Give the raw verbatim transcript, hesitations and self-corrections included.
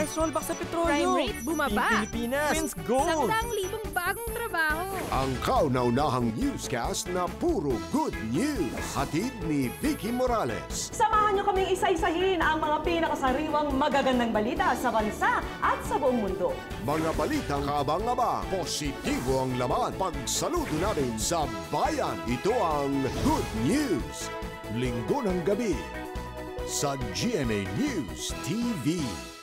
price rollback sa petrolyo. Crime rate bumaba. Team Pilipinas. Wins gold. Sandang libong bagong trabaho. Ang kauna-unahang newscast na puro good news. Hatid ni Vicky Morales. Samahan niyo kaming isa-isahin ang mga pinakasariwang magagandang balita sa bansa at sa buong mundo. Mga balitang kaabang-abang, positibo ang laman. Pagsaludo natin sa bayan. Ito ang Good News. Linggo ng gabi sa G M A News T V.